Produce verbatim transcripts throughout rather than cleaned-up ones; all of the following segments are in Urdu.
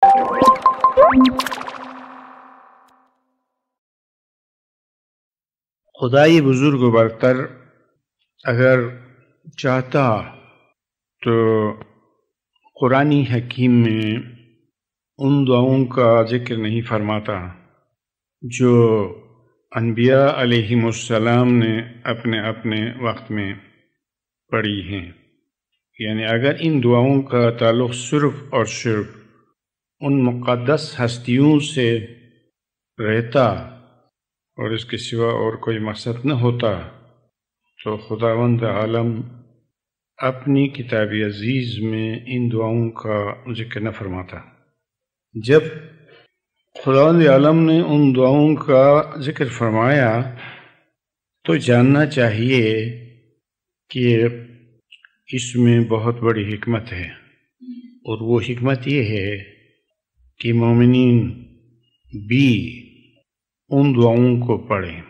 خدائی بزرگ و برتر اگر چاہتا تو قرآنی حکیم میں ان دعاؤں کا ذکر نہیں فرماتا جو انبیاء علیہم السلام نے اپنے اپنے وقت میں پڑھی ہیں. یعنی اگر ان دعاؤں کا تعلق صرف اور صرف ان مقدس ہستیوں سے رہتا اور اس کے سوا اور کوئی مقصد نہ ہوتا تو خداوند عالم اپنی کتاب عزیز میں ان دعاؤں کا ذکر نہ فرماتا. جب خداوند عالم نے ان دعاؤں کا ذکر فرمایا تو جاننا چاہیے کہ اس میں بہت بڑی حکمت ہے، اور وہ حکمت یہ ہے کہ مومنین بھی ان دعاؤں کو پڑھیں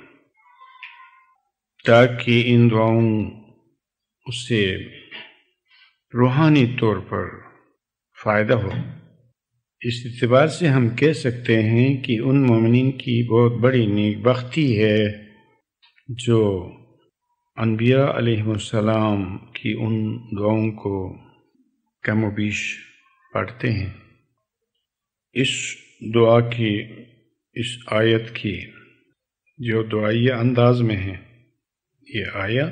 تاکہ ان دعاؤں اس سے روحانی طور پر فائدہ ہو. اس اعتبار سے ہم کہہ سکتے ہیں کہ ان مومنین کی بہت بڑی نیک بختی ہے جو انبیاء علیہ السلام کی ان دعاؤں کو کم و بیش پڑھتے ہیں. اس دعا کی، اس آیت کی جو دعائیہ انداز میں ہے، یہ آیت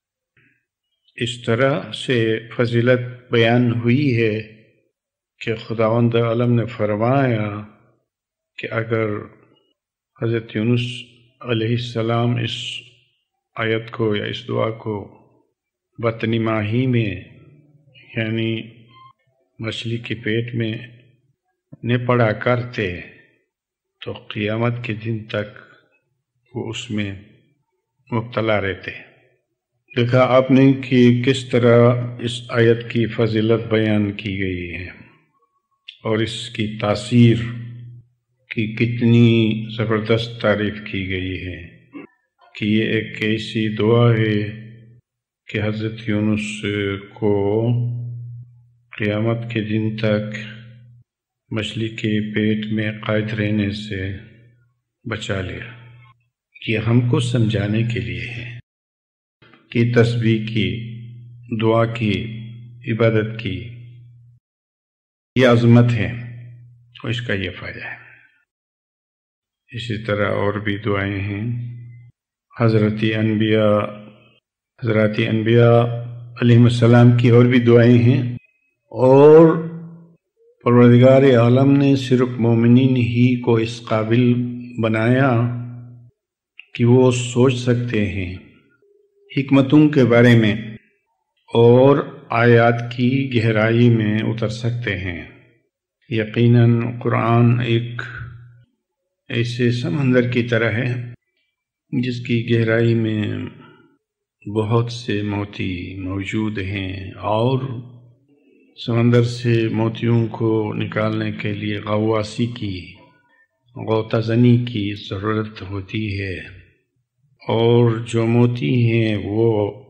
اس طرح سے فضیلت بیان ہوئی ہے کہ خداوند عالم نے فرمایا کہ اگر حضرت یونس علیہ السلام اس آیت کو یا اس دعا کو بطن ماہی میں یعنی مچھلی کے پیٹ میں نہ پڑا کرتے تو قیامت کے دن تک وہ اس میں مبتلا رہتے. دیکھا آپ نے کہ کس طرح اس آیت کی فضیلت بیان کی گئی ہے اور اس کی تاثیر کی کتنی زبردست تعریف کی گئی ہے کہ یہ ایک ایسی دعا ہے کہ حضرت یونس کو قیامت کے دن تک مچھلی کے پیٹ میں قید رہنے سے بچا لیا. یہ ہم کو سمجھانے کے لیے ہے کہ تسبیح کی، دعا کی، عبادت کی یہ عظمت ہے اور اس کا یہ فائدہ ہے. اسی طرح اور بھی دعائیں ہیں. حضرت انبیاء حضرات انبیاء علیہ السلام کی اور بھی دعائیں ہیں، اور پروردگار عالم نے صرف مومنین ہی کو اس قابل بنایا کہ وہ سوچ سکتے ہیں حکمتوں کے بارے میں اور آیات کی گہرائی میں اتر سکتے ہیں. یقیناً قرآن ایک ایسے سمندر کی طرح ہے جس کی گہرائی میں بہت سے موتی موجود ہیں، اور سمندر سے موتیوں کو نکالنے کے لیے غواصی کی، غوطہ زنی کی ضرورت ہوتی ہے، اور جو موتی ہیں وہ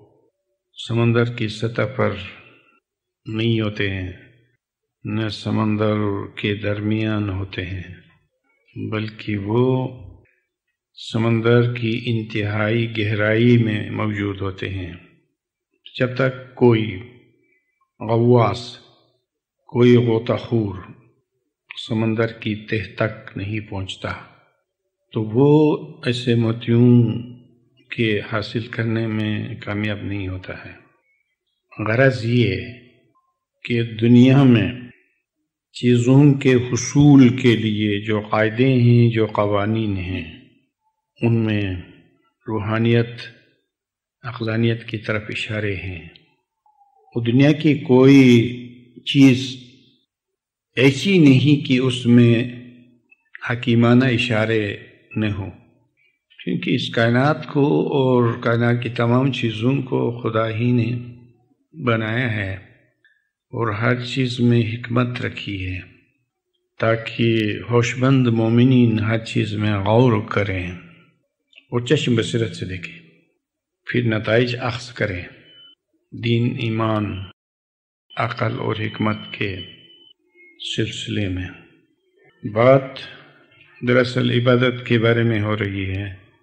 سمندر کی سطح پر نہیں ہوتے ہیں، نہ سمندر کے درمیان ہوتے ہیں، بلکہ وہ سمندر کی انتہائی گہرائی میں موجود ہوتے ہیں. جب تک کوئی غواص، کوئی غوطہ خور سمندر کی تہ تک نہیں پہنچتا تو وہ ایسے موتیوں کے حاصل کرنے میں کامیاب نہیں ہوتا ہے. غرض یہ ہے کہ دنیا میں چیزوں کے حصول کے لیے جو قاعدے ہیں، جو قوانین ہیں، ان میں روحانیت، عقلانیت کی طرف اشارے ہیں. وہ دنیا کی کوئی چیز ایسی نہیں کہ اس میں حکیمانہ اشارے نہ ہوں، کیونکہ اس کائنات کو اور کائنات کی تمام چیزوں کو خدا ہی نے بنایا ہے، اور ہر چیز میں حکمت رکھی ہے تاکہ ہوش مند مومنین ہر چیز میں غور کریں اور چشم بصیرت سے دیکھیں، پھر نتائج اخذ کریں دین، ایمان، عقل اور حکمت کے سلسلے میں. بات دراصل عبادت کے بارے میں ہو رہی ہے،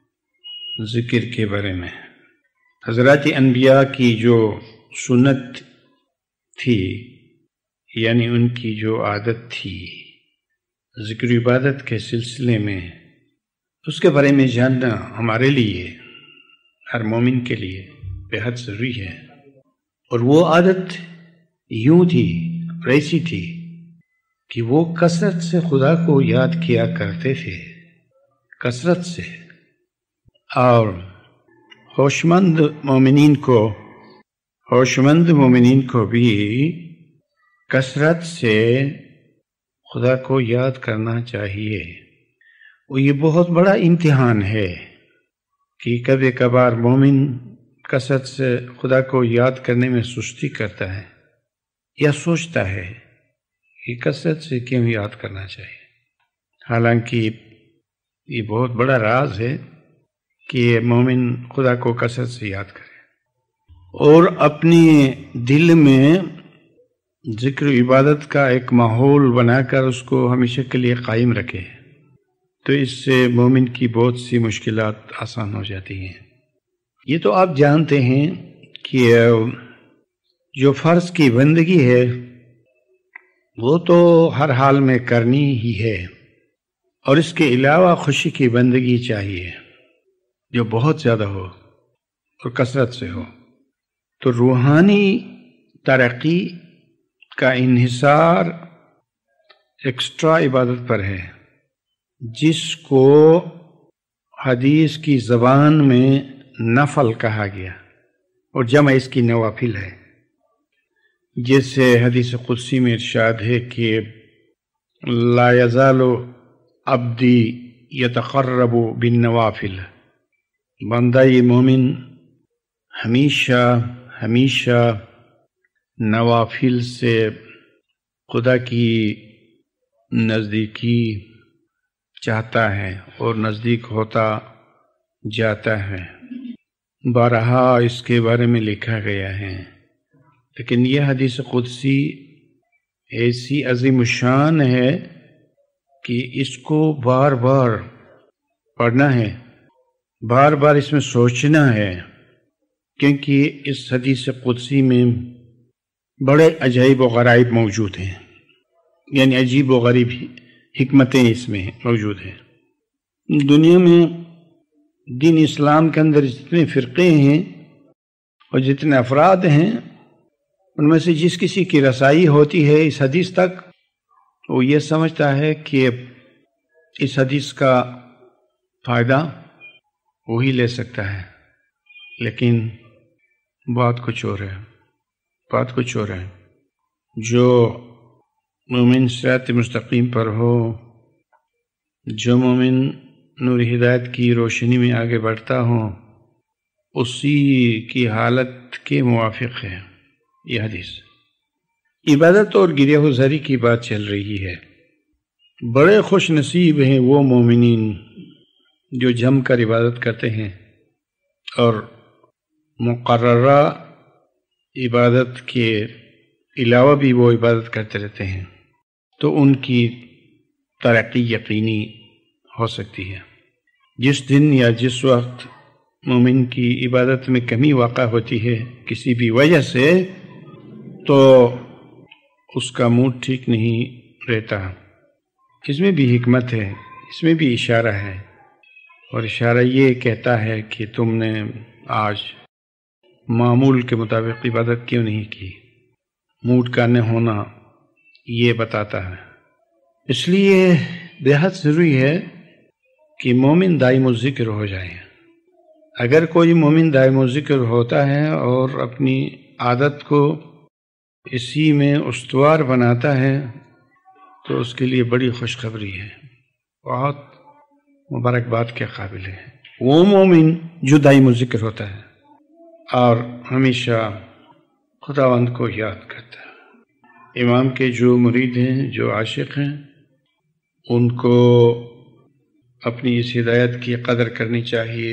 ذکر کے بارے میں۔ حضرات انبیاء کی جو سنت تھی، یعنی ان کی جو عادت تھی ذکر عبادت کے سلسلے میں، اس کے بارے میں جاننا ہمارے لیے، ہر مومن کے لیے بے حد ضروری ہے۔ اور وہ عادت یوں تھی، ایسی تھی کہ وہ کثرت سے خدا کو یاد کیا کرتے تھے، کثرت سے۔ اور ہوشمند مومنین کو ہوشمند مومنین کو بھی کثرت سے خدا کو یاد کرنا چاہیے۔ وہ یہ بہت بڑا امتحان ہے کہ کبھی کبھار مومن کثرت سے خدا کو یاد کرنے میں سستی کرتا ہے یا سوچتا ہے کہ کثرت سے کیوں یاد کرنا چاہیے، حالانکہ یہ بہت بڑا راز ہے کہ مومن خدا کو کثرت سے یاد کرے اور اپنے دل میں ذکر عبادت کا ایک ماحول بنا کر اس کو ہمیشہ کے لیے قائم رکھے، تو اس سے مومن کی بہت سی مشکلات آسان ہو جاتی ہیں۔ یہ تو آپ جانتے ہیں کہ جو فرض کی بندگی ہے وہ تو ہر حال میں کرنی ہی ہے، اور اس کے علاوہ خوشی کی بندگی چاہیے جو بہت زیادہ ہو اور کثرت سے ہو۔ تو روحانی ترقی کا انحصار ایکسٹرا عبادت پر ہے، جس کو حدیث کی زبان میں نفل کہا گیا اور جمع اس کی نوافل ہے۔ جیسے حدیث قدسی میں ارشاد ہے کہ لا یزال عبدی یتقرب بالنوافل، بندہ یہ مومن ہمیشہ ہمیشہ نوافل سے خدا کی نزدیکی چاہتا ہے اور نزدیک ہوتا جاتا ہے۔ بارہا اس کے بارے میں لکھا گیا ہے، لیکن یہ حدیث قدسی ایسی عظیم الشان ہے کہ اس کو بار بار پڑھنا ہے، بار بار اس میں سوچنا ہے، کیونکہ اس حدیث قدسی میں بڑے عجائب و غرائب موجود ہیں، یعنی عجیب و غریب حکمتیں اس میں موجود ہیں۔ دنیا میں دین اسلام کے اندر جتنے فرقے ہیں اور جتنے افراد ہیں، ان میں سے جس کسی کی رسائی ہوتی ہے اس حدیث تک، وہ یہ سمجھتا ہے کہ اس حدیث کا فائدہ وہی لے سکتا ہے، لیکن بات کچھ اور ہے، بات کچھ اور ہے۔ جو مومن صراط مستقیم پر ہو، جو مومن نور ہدایت کی روشنی میں آگے بڑھتا ہو، اسی کی حالت کے موافق ہے یہ حدیث۔ عبادت اور گریہ گزاری کی بات چل رہی ہے۔ بڑے خوش نصیب ہیں وہ مومنین جو جم کر عبادت کرتے ہیں اور مقررہ عبادت کے علاوہ بھی وہ عبادت کرتے رہتے ہیں، تو ان کی ترقی یقینی ہو سکتی ہے۔ جس دن یا جس وقت مومن کی عبادت میں کمی واقع ہوتی ہے کسی بھی وجہ سے، تو اس کا موڈ ٹھیک نہیں رہتا۔ اس میں بھی حکمت ہے، اس میں بھی اشارہ ہے، اور اشارہ یہ کہتا ہے کہ تم نے آج معمول کے مطابق عبادت کیوں نہیں کی۔ موڈ کا نہ ہونا یہ بتاتا ہے۔ اس لیے بے حد ضروری ہے کہ مومن دائم الذکر ہو جائے۔ اگر کوئی مومن دائم الذکر ہوتا ہے اور اپنی عادت کو اسی میں استوار بناتا ہے، تو اس کے لیے بڑی خوشخبری ہے، بہت مبارکباد کے قابل ہے۔ وہ مومن جو دائم الذکر ہوتا ہے اور ہمیشہ خداوند کو یاد کرتا ہے۔ امام کے جو مرید ہیں، جو عاشق ہیں، ان کو اپنی اس ہدایت کی قدر کرنی چاہیے،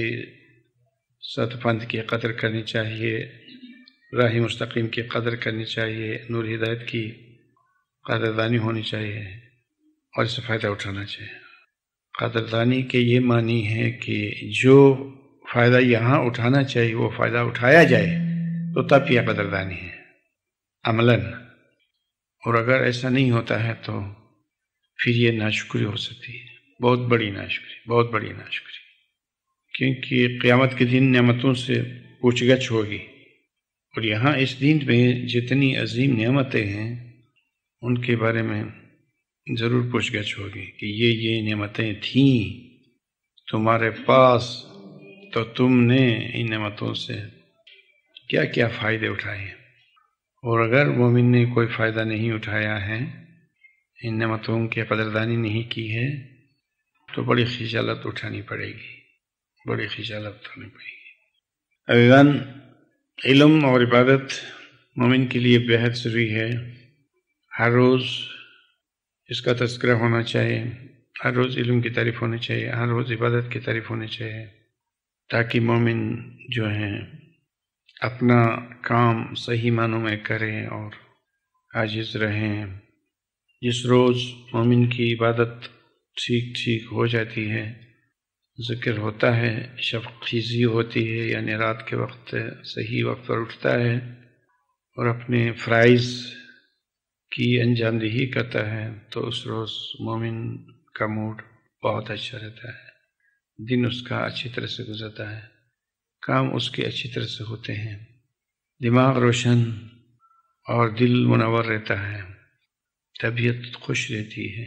سچ کی قدر کرنی چاہیے، راہ مستقیم کی قدر کرنی چاہیے، نور ہدایت کی قدردانی ہونی چاہیے، اور اس سے فائدہ اٹھانا چاہیے۔ قدردانی کے یہ معنی ہے کہ جو فائدہ یہاں اٹھانا چاہیے وہ فائدہ اٹھایا جائے تو تب یہ قدردانی ہے عملاً، اور اگر ایسا نہیں ہوتا ہے تو پھر یہ ناشکری ہو سکتی ہے، بہت بڑی ناشکری، بہت بڑی ناشکری، کیونکہ قیامت کے دن نعمتوں سے پوچھ گچھ ہوگی، اور یہاں اس دین میں جتنی عظیم نعمتیں ہیں ان کے بارے میں ضرور پوچھ گچھ ہوگی کہ یہ یہ نعمتیں تھیں تمہارے پاس تو تم نے ان نعمتوں سے کیا کیا فائدے اٹھائے، اور اگر مومن نے کوئی فائدہ نہیں اٹھایا ہے، ان نعمتوں کی قدردانی نہیں کی ہے، تو بڑی خجالت اٹھانی پڑے گی، بڑی خجالت اٹھانی پڑے گی۔ عزیزان، علم اور عبادت مومن کے لیے بہت ضروری ہے۔ ہر روز اس کا تذکرہ ہونا چاہیے، ہر روز علم کی تعریف ہونی چاہیے، ہر روز عبادت کی تعریف ہونی چاہیے، تاکہ مومن جو ہیں اپنا کام صحیح معنوں میں کریں اور عاجز رہیں۔ جس روز مومن کی عبادت ٹھیک ٹھیک ہو جاتی ہے، ذکر ہوتا ہے، شب خیزی ہوتی ہے، یعنی رات کے وقت صحیح وقت پر اٹھتا ہے اور اپنے فرائض کی انجام دہی کرتا ہے، تو اس روز مومن کا موڈ بہت اچھا رہتا ہے، دن اس کا اچھی طرح سے گزرتا ہے، کام اس کے اچھی طرح سے ہوتے ہیں، دماغ روشن اور دل منور رہتا ہے، طبیعت خوش رہتی ہے،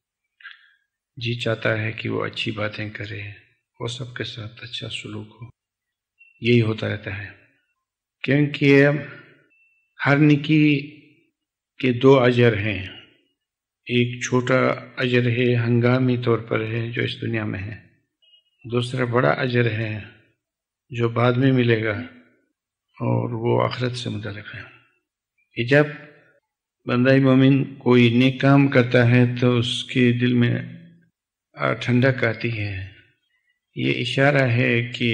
جی چاہتا ہے کہ وہ اچھی باتیں کرے، وہ سب کے ساتھ اچھا سلوک ہو، یہی ہوتا رہتا ہے۔ کیونکہ ہر نیکی کے دو اجر ہیں، ایک چھوٹا اجر ہے ہنگامی طور پر ہے جو اس دنیا میں ہے، دوسرا بڑا اجر ہے جو بعد میں ملے گا اور وہ آخرت سے متعلق ہے۔ کہ جب بندہ مومن کوئی نیک کام کرتا ہے تو اس کے دل میں ٹھنڈک آتی ہے، یہ اشارہ ہے کہ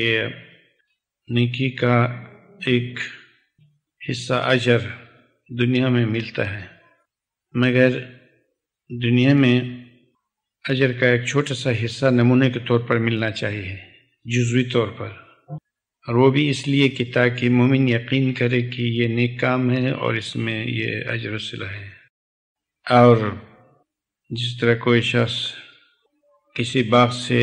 نیکی کا ایک حصہ اجر دنیا میں ملتا ہے، مگر دنیا میں اجر کا ایک چھوٹا سا حصہ نمونے کے طور پر ملنا چاہیے، جزوی طور پر، اور وہ بھی اس لیے کہ تاکہ مومن یقین کرے کہ یہ نیک کام ہے اور اس میں یہ اجر و صلہ ہے۔ اور جس طرح کوئی شخص کسی باغ سے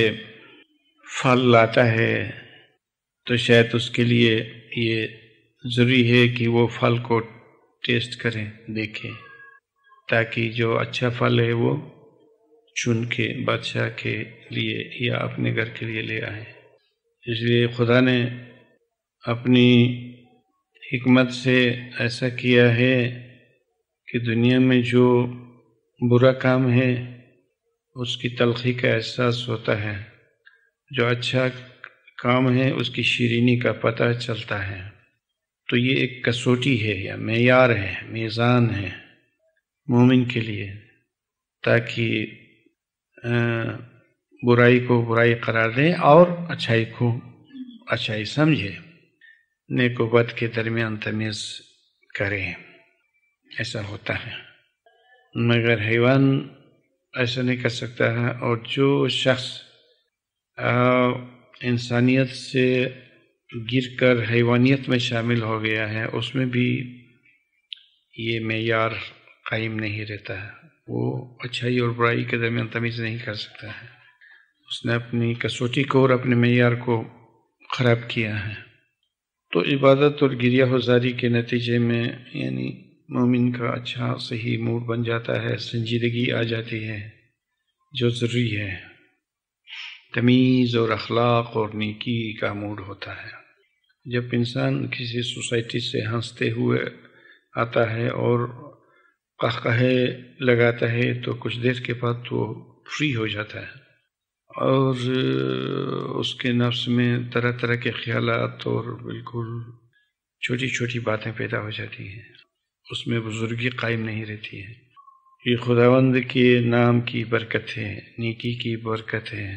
پھل لاتا ہے تو شاید اس کے لیے یہ ضروری ہے کہ وہ پھل کو ٹیسٹ کریں، دیکھیں، تاکہ جو اچھا پھل ہے وہ چن کے بادشاہ کے لیے یا اپنے گھر کے لیے لے آئے۔ اس لیے خدا نے اپنی حکمت سے ایسا کیا ہے کہ دنیا میں جو برا کام ہے اس کی تلخی کا احساس ہوتا ہے، جو اچھا کام ہے اس کی شیرینی کا پتہ چلتا ہے۔ تو یہ ایک کسوٹی ہے یا معیار ہے، میزان ہے مومن کے لیے، تاکہ برائی کو برائی قرار دیں اور اچھائی کو اچھائی سمجھے، نیک و بد کے درمیان تمیز کریں، ایسا ہوتا ہے۔ مگر حیوان ایسا نہیں کر سکتا ہے، اور جو شخص انسانیت سے گر کر حیوانیت میں شامل ہو گیا ہے اس میں بھی یہ معیار قائم نہیں رہتا ہے، وہ اچھائی اور برائی کے درمیان تمیز نہیں کر سکتا ہے، اس نے اپنی کسوٹی کو اور اپنے معیار کو خراب کیا ہے۔ تو عبادت اور گریہ ہوزاری کے نتیجے میں یعنی مومن کا اچھا صحیح موڈ بن جاتا ہے، سنجیدگی آ جاتی ہے جو ضروری ہے، تمیز اور اخلاق اور نیکی کا موڈ ہوتا ہے۔ جب انسان کسی سوسائٹی سے ہنستے ہوئے آتا ہے اور قہقہے لگاتا ہے تو کچھ دیر کے بعد وہ فری ہو جاتا ہے، اور اس کے نفس میں طرح طرح کے خیالات اور بالکل چھوٹی چھوٹی باتیں پیدا ہو جاتی ہیں، اس میں بزرگی قائم نہیں رہتی ہے۔ یہ خداوند کے نام کی برکت ہے، نیکی کی برکت ہے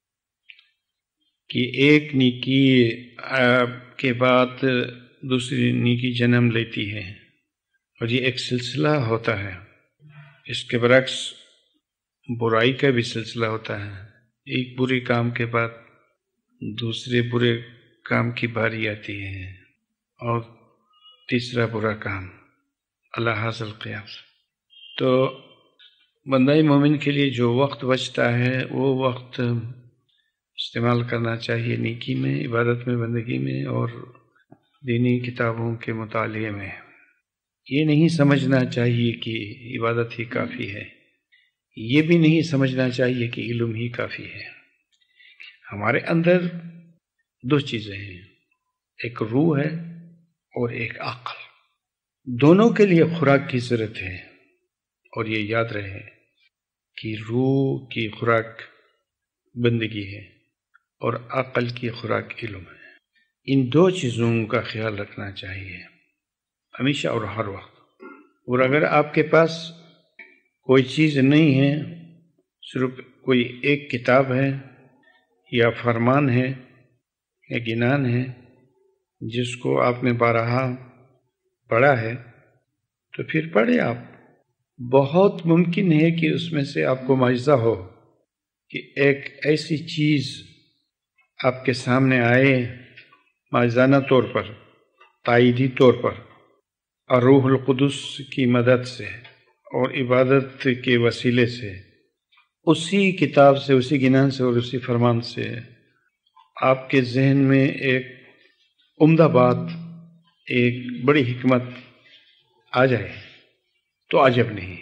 کہ ایک نیکی کے بعد دوسری نیکی جنم لیتی ہے، اور یہ ایک سلسلہ ہوتا ہے۔ اس کے برعکس برائی کا بھی سلسلہ ہوتا ہے، ایک برے کام کے بعد دوسرے برے کام کی باری آتی ہے اور تیسرا برا کام اللہ حاصل قیاس۔ تو بندہ مومن کے لیے جو وقت بچتا ہے وہ وقت استعمال کرنا چاہیے نیکی میں، عبادت میں، بندگی میں اور دینی کتابوں کے مطالعے میں۔ یہ نہیں سمجھنا چاہیے کہ عبادت ہی کافی ہے، یہ بھی نہیں سمجھنا چاہیے کہ علم ہی کافی ہے۔ ہمارے اندر دو چیزیں ہیں، ایک روح ہے اور ایک عقل، دونوں کے لیے خوراک کی ضرورت ہے۔ اور یہ یاد رہے کہ روح کی خوراک بندگی ہے اور عقل کی خوراک علم ہے۔ ان دو چیزوں کا خیال رکھنا چاہیے ہمیشہ اور ہر وقت۔ اور اگر آپ کے پاس کوئی چیز نہیں ہے، صرف کوئی ایک کتاب ہے یا فرمان ہے یا گنان ہے جس کو آپ نے بارہا پڑھا ہے، تو پھر پڑھیں آپ۔ بہت ممکن ہے کہ اس میں سے آپ کو معجزہ ہو کہ ایک ایسی چیز آپ کے سامنے آئے معجزانہ طور پر، تائیدی طور پر، اور روح القدس کی مدد سے اور عبادت کے وسیلے سے، اسی کتاب سے، اسی گنان سے اور اسی فرمان سے آپ کے ذہن میں ایک عمدہ بات، ایک بڑی حکمت آ جائے تو عجب نہیں۔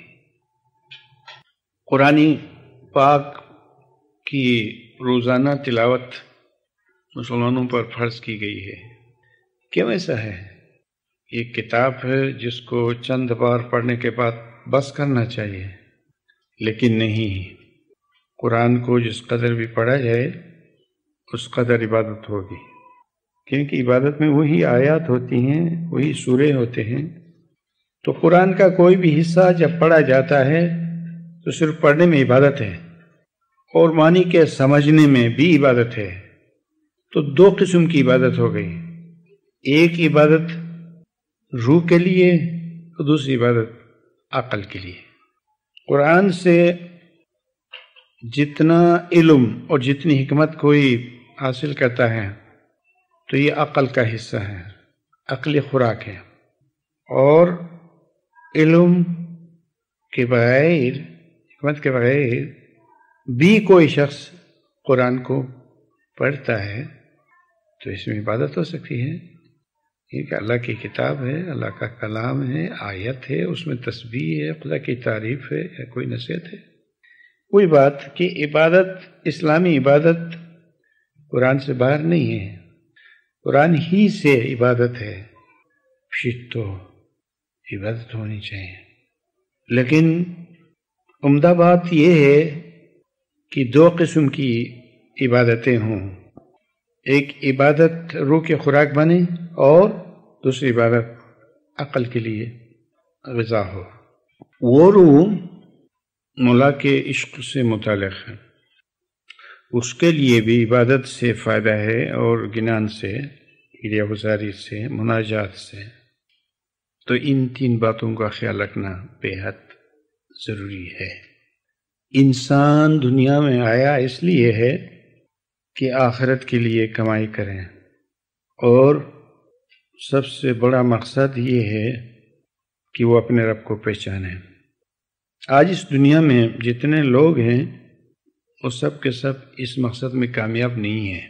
قرآن پاک کی روزانہ تلاوت مسلمانوں پر فرض کی گئی ہے۔ کیوں ایسا ہے؟ یہ کتاب ہے جس کو چند بار پڑھنے کے بعد بس کرنا چاہیے، لیکن نہیں، قرآن کو جس قدر بھی پڑھا جائے اس قدر عبادت ہوگی، کیونکہ عبادت میں وہی آیات ہوتی ہیں، وہی سورے ہوتے ہیں۔ تو قرآن کا کوئی بھی حصہ جب پڑھا جاتا ہے تو صرف پڑھنے میں عبادت ہے اور معنی کے سمجھنے میں بھی عبادت ہے۔ تو دو قسم کی عبادت ہو گئی، ایک عبادت روح کے لیے اور دوسری عبادت عقل کے لیے۔ قرآن سے جتنا علم اور جتنی حکمت کوئی حاصل کرتا ہے تو یہ عقل کا حصہ ہے، عقلی خوراک ہے۔ اور علم کے بغیر، حکمت کے بغیر بھی کوئی شخص قرآن کو پڑھتا ہے تو اس میں عبادت ہو سکتی ہے۔ یہ کہ اللہ کی کتاب ہے، اللہ کا کلام ہے، آیت ہے، اس میں تسبیح ہے، خدا کی تعریف ہے یا کوئی نصیحت ہے۔ کوئی بات کہ عبادت، اسلامی عبادت قرآن سے باہر نہیں ہے، قرآن ہی سے عبادت ہے، پھر تو عبادت ہونی چاہیے۔ لیکن عمدہ بات یہ ہے کہ دو قسم کی عبادتیں ہوں، ایک عبادت روح کے خوراک بنے اور دوسری عبادت عقل کے لیے غذا ہو۔ وہ روح مولا کے عشق سے متعلق ہے، اس کے لیے بھی عبادت سے فائدہ ہے اور گنان سے، ہدیہ گزاری سے، مناجات سے۔ تو ان تین باتوں کا خیال رکھنا بے حد ضروری ہے۔ انسان دنیا میں آیا اس لیے ہے کہ آخرت کے لیے کمائی کریں، اور سب سے بڑا مقصد یہ ہے کہ وہ اپنے رب کو پہچانیں۔ آج اس دنیا میں جتنے لوگ ہیں وہ سب کے سب اس مقصد میں کامیاب نہیں ہیں،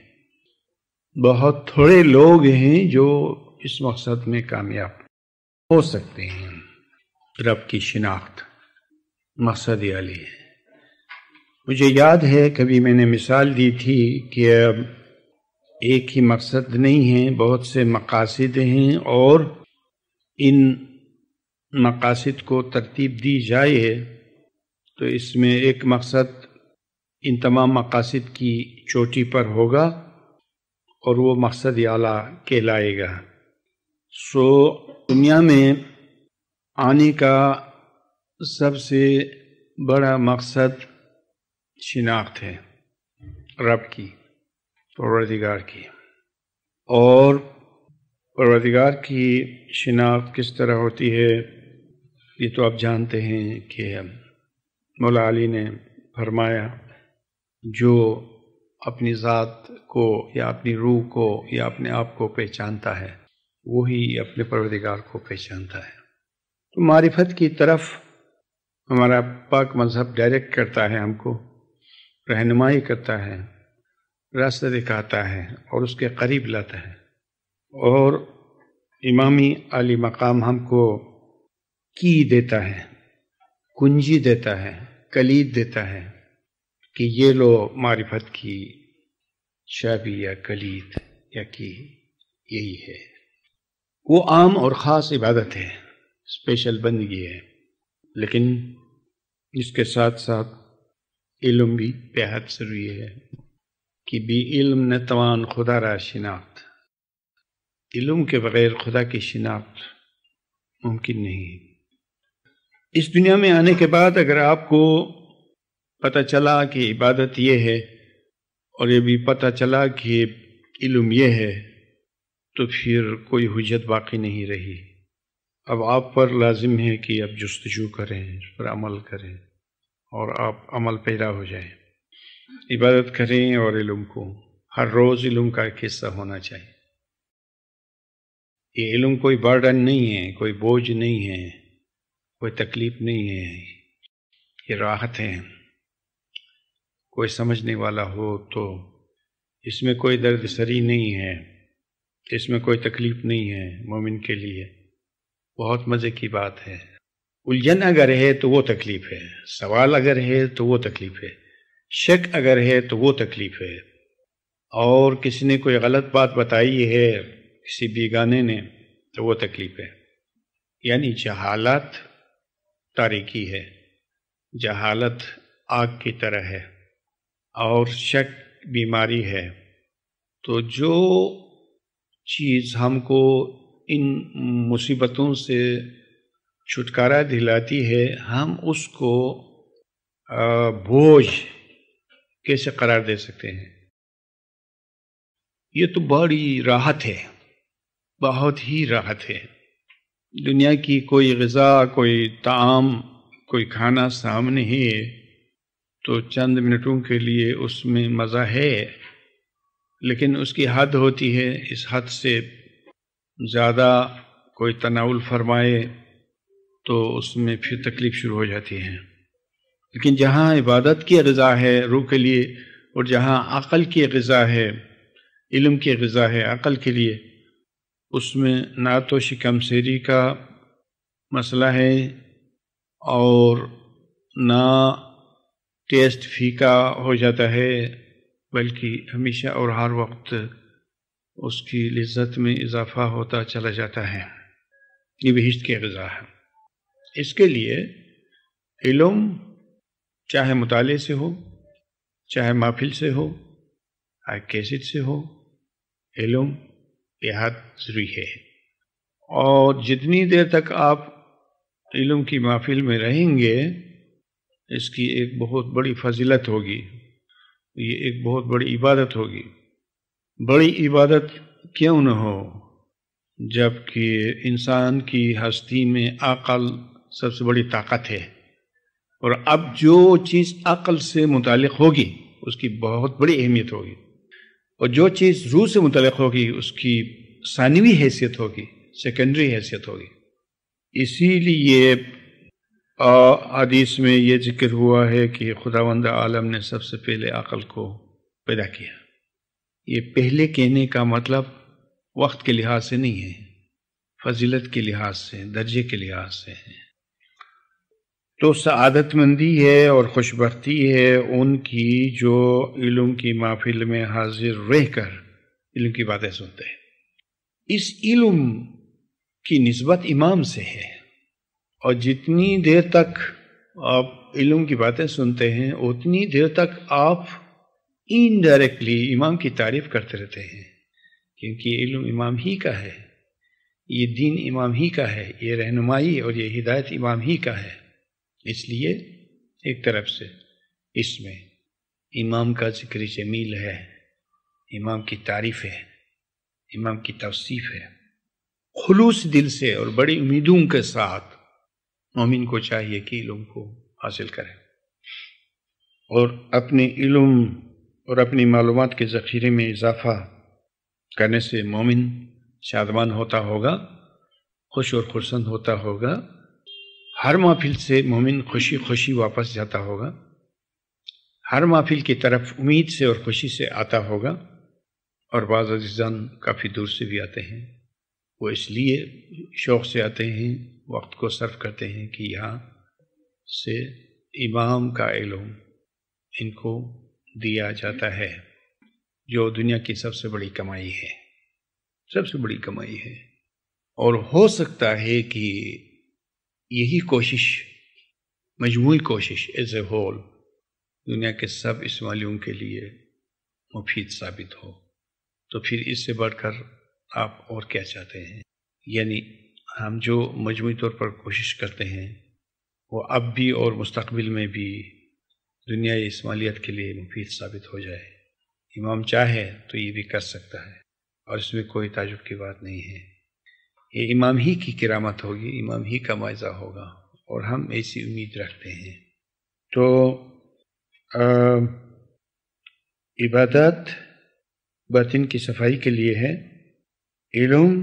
بہت تھوڑے لوگ ہیں جو اس مقصد میں کامیاب ہو سکتے ہیں۔ رب کی شناخت مقصد عالی ہے۔ مجھے یاد ہے کبھی میں نے مثال دی تھی کہ اب ایک ہی مقصد نہیں ہے، بہت سے مقاصد ہیں، اور ان مقاصد کو ترتیب دی جائے تو اس میں ایک مقصد ان تمام مقاصد کی چوٹی پر ہوگا اور وہ مقصد اعلیٰ کہلائے گا۔ سو دنیا میں آنے کا سب سے بڑا مقصد شناخت ہے، رب کی، پروردگار کی۔ اور پروردگار کی شناخت کس طرح ہوتی ہے یہ تو آپ جانتے ہیں کہ مولا علی نے فرمایا جو اپنی ذات کو یا اپنی روح کو یا اپنے آپ کو پہچانتا ہے وہی اپنے پروردگار کو پہچانتا ہے۔ تو معرفت کی طرف ہمارا پاک مذہب ڈائریکٹ کرتا ہے، ہم کو رہنمائی کرتا ہے، راستہ دکھاتا ہے اور اس کے قریب لاتا ہے، اور امامی عالی مقام ہم کو کی دیتا ہے، کنجی دیتا ہے، کلید دیتا ہے کہ یہ لو معرفت کی چابی یا کلید یا کی، یہی ہے۔ وہ عام اور خاص عبادت ہے، اسپیشل بندگی ہے، لیکن اس کے ساتھ ساتھ علم بھی بہت ضروری ہے کہ بھی علم نتوان خدا را شناخت، علم کے بغیر خدا کی شناخت ممکن نہیں ہے۔ اس دنیا میں آنے کے بعد اگر آپ کو پتہ چلا کہ عبادت یہ ہے اور یہ بھی پتہ چلا کہ علم یہ ہے، تو پھر کوئی حجت باقی نہیں رہی۔ اب آپ پر لازم ہے کہ اب جستجو کریں، اس پر عمل کریں اور آپ عمل پیرا ہو جائیں، عبادت کریں اور علم کو ہر روز علم کا ایک حصہ ہونا چاہیے۔ یہ علم کوئی برڈن نہیں ہے، کوئی بوجھ نہیں ہے، کوئی تکلیف نہیں ہے، یہ راحت ہے۔ کوئی سمجھنے والا ہو تو اس میں کوئی درد سری نہیں ہے، اس میں کوئی تکلیف نہیں ہے، مومن کے لیے بہت مزے کی بات ہے۔ الجھن اگر ہے تو وہ تکلیف ہے، سوال اگر ہے تو وہ تکلیف ہے، شک اگر ہے تو وہ تکلیف ہے، اور کسی نے کوئی غلط بات بتائی ہے کسی بیگانے نے تو وہ تکلیف ہے۔ یعنی جہالت تاریکی ہے، جہالت آگ کی طرح ہے، اور شک بیماری ہے۔ تو جو چیز ہم کو ان مصیبتوں سے چھٹکارا دلاتی ہے، ہم اس کو بوجھ کیسے قرار دے سکتے ہیں؟ یہ تو بڑی راحت ہے، بہت ہی راحت ہے۔ دنیا کی کوئی غذا، کوئی طعام، کوئی کھانا سامنے ہے تو چند منٹوں کے لیے اس میں مزہ ہے، لیکن اس کی حد ہوتی ہے۔ اس حد سے زیادہ کوئی تناول فرمائے تو اس میں پھر تکلیف شروع ہو جاتی ہے۔ لیکن جہاں عبادت کی غذا ہے روح کے لیے، اور جہاں عقل کی غذا ہے، علم کی غذا ہے عقل کے لیے، اس میں نہ تو شکم سیری کا مسئلہ ہے اور نہ ٹیسٹ پھیکا ہو جاتا ہے، بلکہ ہمیشہ اور ہر وقت اس کی لذت میں اضافہ ہوتا چلا جاتا ہے۔ یہ بہشت کی غذا ہے۔ اس کے لیے علم چاہے مطالعے سے ہو، چاہے محفل سے ہو، چاہے کیسٹ سے ہو، علم بہت ضروری ہے۔ اور جتنی دیر تک آپ علم کی محفل میں رہیں گے، اس کی ایک بہت بڑی فضیلت ہوگی، یہ ایک بہت بڑی عبادت ہوگی۔ بڑی عبادت کیوں نہ ہو جب کہ انسان کی ہستی میں عقل سب سے بڑی طاقت ہے، اور اب جو چیز عقل سے متعلق ہوگی اس کی بہت بڑی اہمیت ہوگی، اور جو چیز روح سے متعلق ہوگی اس کی ثانوی حیثیت ہوگی، سیکنڈری حیثیت ہوگی۔ اسی لیے حدیث میں یہ ذکر ہوا ہے کہ خداوند عالم نے سب سے پہلے عقل کو پیدا کیا۔ یہ پہلے کہنے کا مطلب وقت کے لحاظ سے نہیں ہے، فضیلت کے لحاظ سے، درجے کے لحاظ سے ہے۔ تو سعادت مندی ہے اور خوش بختی ہے ان کی جو علم کی محفل میں حاضر رہ کر علم کی باتیں سنتے ہیں۔ اس علم کی نسبت امام سے ہے، اور جتنی دیر تک آپ علم کی باتیں سنتے ہیں اتنی دیر تک آپ انڈائریکٹلی امام کی تعریف کرتے رہتے ہیں، کیونکہ علم امام ہی کا ہے، یہ دین امام ہی کا ہے، یہ رہنمائی اور یہ ہدایت امام ہی کا ہے۔ اس لیے ایک طرف سے اس میں امام کا ذکر جمیل ہے، امام کی تعریف ہے، امام کی توصیف ہے۔ خلوص دل سے اور بڑی امیدوں کے ساتھ مومن کو چاہیے کہ علم کو حاصل کرے، اور اپنے علم اور اپنی معلومات کے ذخیرے میں اضافہ کرنے سے مومن شادمان ہوتا ہوگا، خوش اور خرسند ہوتا ہوگا، ہر محفل سے مومن خوشی خوشی واپس جاتا ہوگا، ہر محفل کی طرف امید سے اور خوشی سے آتا ہوگا، اور بعض عزیزان کافی دور سے بھی آتے ہیں، وہ اس لیے شوق سے آتے ہیں، وقت کو صرف کرتے ہیں کہ یہاں سے امام کا علم ان کو دیا جاتا ہے، جو دنیا کی سب سے بڑی کمائی ہے، سب سے بڑی کمائی ہے۔ اور ہو سکتا ہے کہ یہی کوشش، مجموعی کوشش ایز اے ہول، دنیا کے سب اسماعیلیوں کے لیے مفید ثابت ہو، تو پھر اس سے بڑھ کر آپ اور کیا چاہتے ہیں؟ یعنی ہم جو مجموعی طور پر کوشش کرتے ہیں وہ اب بھی اور مستقبل میں بھی دنیا اسماعیلیت کے لیے مفید ثابت ہو جائے۔ امام چاہے تو یہ بھی کر سکتا ہے، اور اس میں کوئی تعجب کی بات نہیں ہے۔ یہ امام ہی کی کرامت ہوگی، امام ہی کا معجزہ ہوگا، اور ہم ایسی امید رکھتے ہیں۔ تو عبادت باطن کی صفائی کے لیے ہے، علم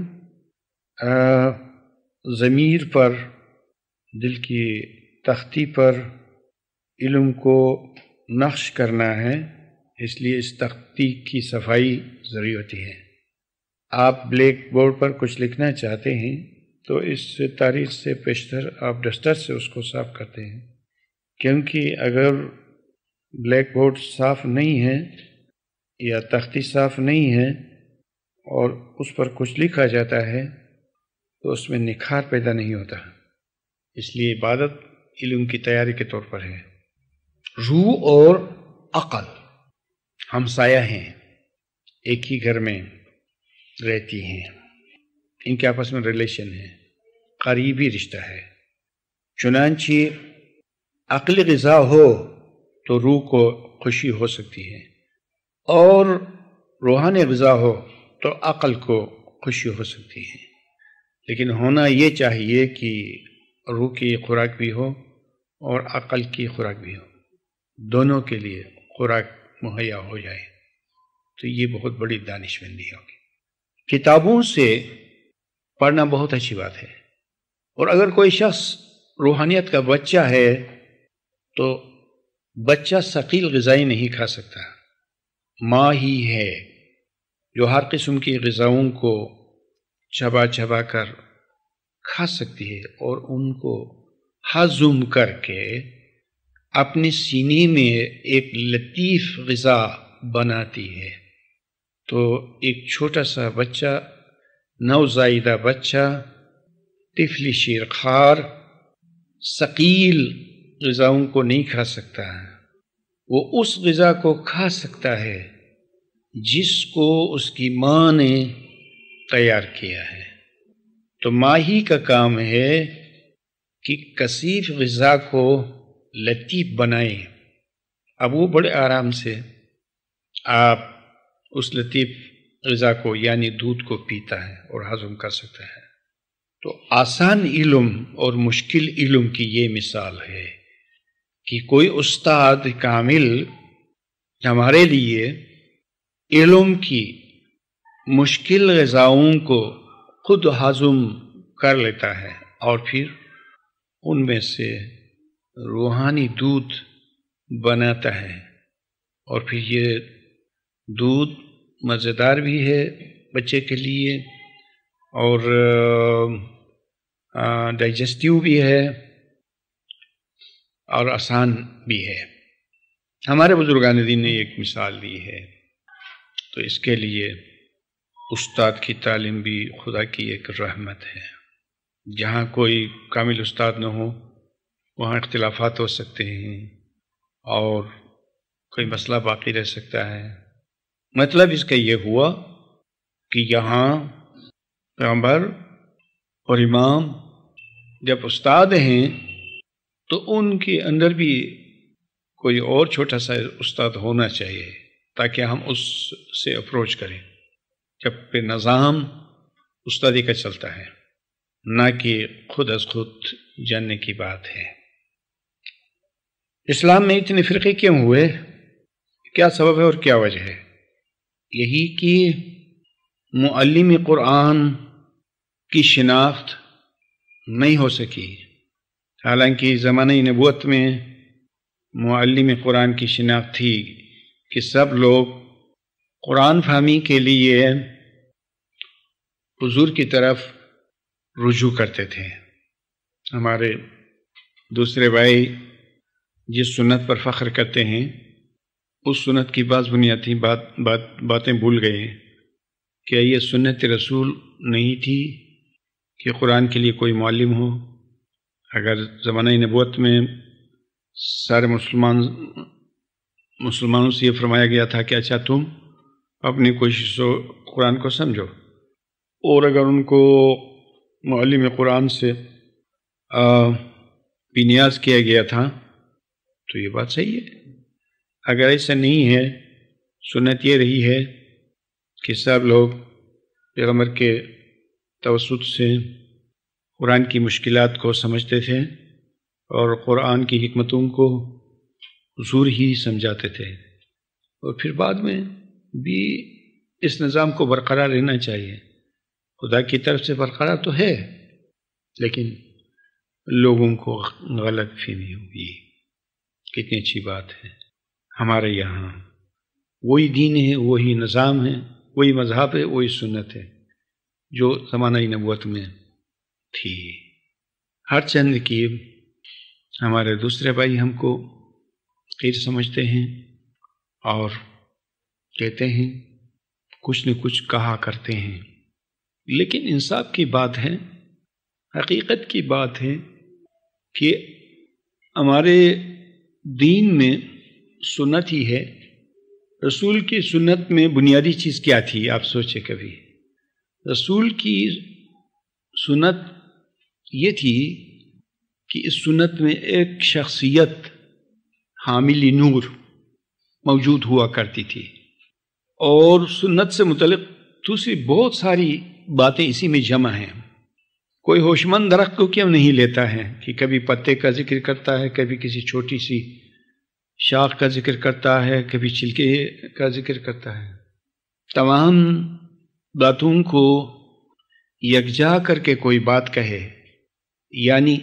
ضمیر پر، دل کی تختی پر علم کو نقش کرنا ہے، اس لیے اس تختی کی صفائی ضروری ہے۔ آپ بلیک بورڈ پر کچھ لکھنا چاہتے ہیں تو اس تاریخ سے پیشتر آپ ڈسٹر سے اس کو صاف کرتے ہیں، کیونکہ اگر بلیک بورڈ صاف نہیں ہے یا تختی صاف نہیں ہے اور اس پر کچھ لکھا جاتا ہے تو اس میں نکھار پیدا نہیں ہوتا۔ اس لیے عبادت علم کی تیاری کے طور پر ہے۔ روح اور عقل ہمسایہ ہیں، ایک ہی گھر میں رہتی ہیں، ان کے آپس میں ریلیشن ہے، قریبی رشتہ ہے۔ چنانچہ عقلی غذا ہو تو روح کو خوشی ہو سکتی ہے، اور روحانی غذا ہو تو عقل کو خوشی ہو سکتی ہے، لیکن ہونا یہ چاہیے کہ روح کی خوراک بھی ہو اور عقل کی خوراک بھی ہو، دونوں کے لیے خوراک مہیا ہو جائے، تو یہ بہت بڑی دانش مندی ہوگی۔ کتابوں سے پڑھنا بہت اچھی بات ہے، اور اگر کوئی شخص روحانیت کا بچہ ہے تو بچہ ثقیل غذائی نہیں کھا سکتا، ماں ہی ہے جو ہر قسم کی غذاؤں کو چبا چبا کر کھا سکتی ہے اور ان کو ہضم کر کے اپنے سینے میں ایک لطیف غذا بناتی ہے۔ تو ایک چھوٹا سا بچہ، نوزائیدہ بچہ، طفل شیرخوار ثقیل غذاؤں کو نہیں کھا سکتا، وہ اس غذا کو کھا سکتا ہے جس کو اس کی ماں نے تیار کیا ہے۔ تو ماں ہی کا کام ہے کہ کثیف غذا کو لطیف بنائے۔ اب وہ بڑے آرام سے آپ اس لطیف غذا کو یعنی دودھ کو پیتا ہے اور ہضم کر سکتا ہے۔ تو آسان علم اور مشکل علم کی یہ مثال ہے کہ کوئی استاد کامل ہمارے لیے علم کی مشکل غذاؤں کو خود ہضم کر لیتا ہے اور پھر ان میں سے روحانی دودھ بناتا ہے، اور پھر یہ دودھ مزیدار بھی ہے بچے کے لیے اور ڈائجسٹیو بھی ہے اور آسان بھی ہے۔ ہمارے بزرگان دین نے ایک مثال دی ہے، تو اس کے لیے استاد کی تعلیم بھی خدا کی ایک رحمت ہے۔ جہاں کوئی کامل استاد نہ ہو وہاں اختلافات ہو سکتے ہیں اور کوئی مسئلہ باقی رہ سکتا ہے۔ مطلب اس کا یہ ہوا کہ یہاں پیغمبر اور امام جب استاد ہیں تو ان کے اندر بھی کوئی اور چھوٹا سا استاد ہونا چاہیے تاکہ ہم اس سے اپروچ کریں، جب کہ نظام استادی کا چلتا ہے، نہ کہ خود از خود جاننے کی بات ہے۔ اسلام میں اتنے فرقے کیوں ہوئے؟ کیا سبب ہے اور کیا وجہ ہے؟ یہی کہ معلم قرآن کی شناخت نہیں ہو سکی۔ حالانکہ زمانہ نبوت میں معلم قرآن کی شناخت تھی کہ سب لوگ قرآن فہمی کے لیے حضور کی طرف رجوع کرتے تھے۔ ہمارے دوسرے بھائی جس سنت پر فخر کرتے ہیں اس سنت کی بعض بنیادی بات بات باتیں بھول گئے ہیں۔ کیا یہ سنت رسول نہیں تھی کہ قرآن کے لیے کوئی معلم ہو؟ اگر زمانہ نبوت میں سارے مسلمان مسلمانوں سے یہ فرمایا گیا تھا کہ اچھا تم اپنی کوشش سے قرآن کو سمجھو، اور اگر ان کو معلم قرآن سے بنیاز کیا گیا تھا تو یہ بات صحیح ہے۔ اگر ایسا نہیں ہے، سنت یہ رہی ہے کہ سب لوگ پیغمبر کے توسط سے قرآن کی مشکلات کو سمجھتے تھے اور قرآن کی حکمتوں کو حضور ہی سمجھاتے تھے، اور پھر بعد میں بھی اس نظام کو برقرار رہنا چاہیے۔ خدا کی طرف سے برقرار تو ہے، لیکن لوگوں کو غلط فہمی ہوگی۔ کتنی اچھی بات ہے، ہمارے یہاں وہی دین ہے، وہی نظام ہے، وہی مذہب ہے، وہی سنت ہے جو زمانہ نبوت میں تھی۔ ہر چند کی ہمارے دوسرے بھائی ہم کو خیر سمجھتے ہیں اور کہتے ہیں، کچھ نہ کچھ کہا کرتے ہیں، لیکن انصاف کی بات ہے، حقیقت کی بات ہے کہ ہمارے دین میں سنت ہی ہے۔ رسول کی سنت میں بنیادی چیز کیا تھی؟ آپ سوچیں کبھی۔ رسول کی سنت یہ تھی کہ اس سنت میں ایک شخصیت حامل نور موجود ہوا کرتی تھی، اور سنت سے متعلق دوسری بہت ساری باتیں اسی میں جمع ہیں۔ کوئی ہوش مند درخت کو کیوں نہیں لیتا ہے کہ کبھی پتے کا ذکر کرتا ہے، کبھی کسی چھوٹی سی شاخ کا ذکر کرتا ہے، کبھی چھلکے کا ذکر کرتا ہے۔ تمام باتوں کو یکجا کر کے کوئی بات کہے، یعنی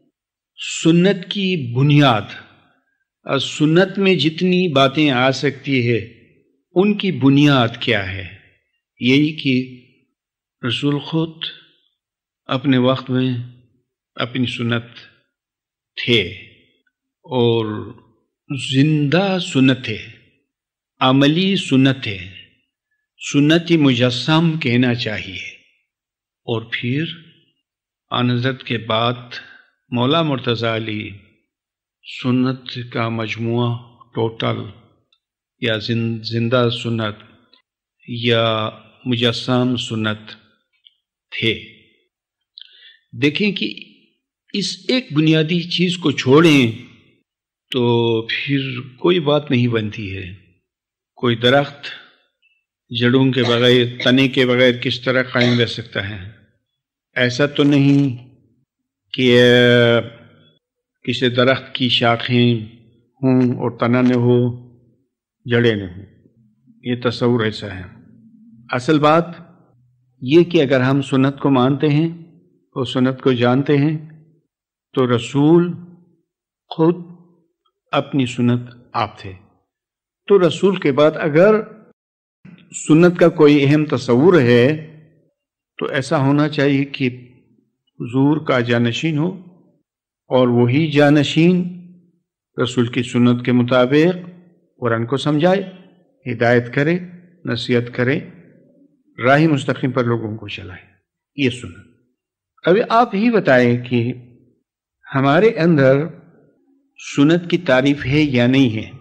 سنت کی بنیاد، اور سنت میں جتنی باتیں آ سکتی ہے ان کی بنیاد کیا ہے؟ یہی کہ رسول خود اپنے وقت میں اپنی سنت تھے، اور زندہ سنت ہے، عملی سنت ہے، سنت مجسم کہنا چاہیے۔ اور پھر آن حضرت کے بعد مولا مرتضی علی سنت کا مجموعہ ٹوٹل یا زندہ سنت یا مجسم سنت تھے۔ دیکھیں کہ اس ایک بنیادی چیز کو چھوڑیں تو پھر کوئی بات نہیں بنتی ہے۔ کوئی درخت جڑوں کے بغیر، تنے کے بغیر کس طرح قائم رہ سکتا ہے؟ ایسا تو نہیں کہ کسی درخت کی شاخیں ہوں اور تنا نہ ہو، جڑیں نہ ہوں، یہ تصور ایسا ہے۔ اصل بات یہ کہ اگر ہم سنت کو مانتے ہیں اور سنت کو جانتے ہیں تو رسول خود اپنی سنت آپ تھے۔ تو رسول کے بعد اگر سنت کا کوئی اہم تصور ہے تو ایسا ہونا چاہیے کہ حضور کا جانشین ہو، اور وہی جانشین رسول کی سنت کے مطابق قرآن کو سمجھائے، ہدایت کرے، نصیحت کرے، راہ مستقیم پر لوگوں کو چلائے۔ یہ سنت۔ ابھی آپ ہی بتائیں کہ ہمارے اندر سنت کی تعریف ہے یا نہیں ہے؟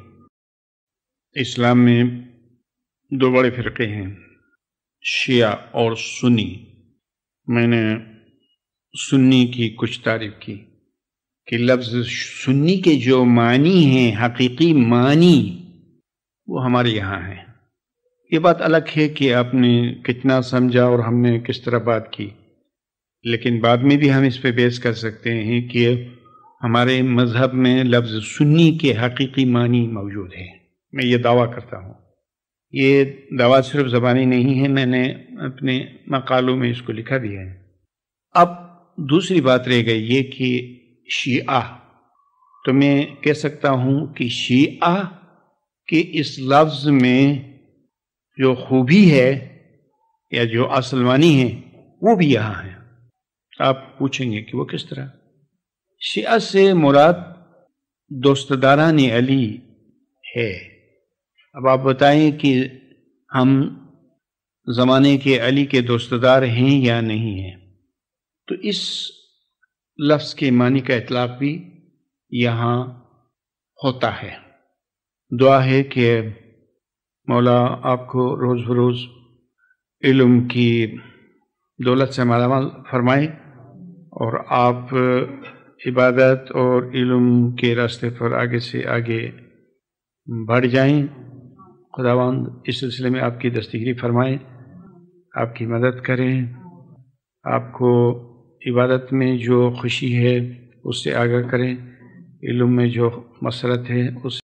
اسلام میں دو بڑے فرقے ہیں، شیعہ اور سنی۔ میں نے سنی کی کچھ تعریف کی کہ لفظ سنی کے جو معنی ہیں، حقیقی معنی، وہ ہمارے یہاں ہیں۔ یہ بات الگ ہے کہ آپ نے کتنا سمجھا اور ہم نے کس طرح بات کی، لیکن بعد میں بھی ہم اس پہ بحث کر سکتے ہیں کہ ہمارے مذہب میں لفظ سنی کے حقیقی معنی موجود ہے، میں یہ دعویٰ کرتا ہوں۔ یہ دعویٰ صرف زبانی نہیں ہے، میں نے اپنے مقالوں میں اس کو لکھا بھی ہے۔ اب دوسری بات رہ گئی یہ کہ شیعہ، تو میں کہہ سکتا ہوں کہ شیعہ کے اس لفظ میں جو خوبی ہے یا جو اصل معنی ہے وہ بھی یہاں ہے۔ آپ پوچھیں گے کہ وہ کس طرح؟ شیعہ سے مراد دوستداران علی ہے۔ اب آپ بتائیں کہ ہم زمانے کے علی کے دوستدار ہیں یا نہیں ہیں؟ تو اس لفظ کے معنی کا اطلاق بھی یہاں ہوتا ہے۔ دعا ہے کہ مولا آپ کو روز بروز علم کی دولت سے مالا مال فرمائے اور آپ عبادت اور علم کے راستے پر آگے سے آگے بڑھ جائیں۔ خداوند اس سلسلے میں آپ کی دستگیری فرمائیں، آپ کی مدد کریں، آپ کو عبادت میں جو خوشی ہے اس سے آگاہ کریں، علم میں جو مسرت ہے اس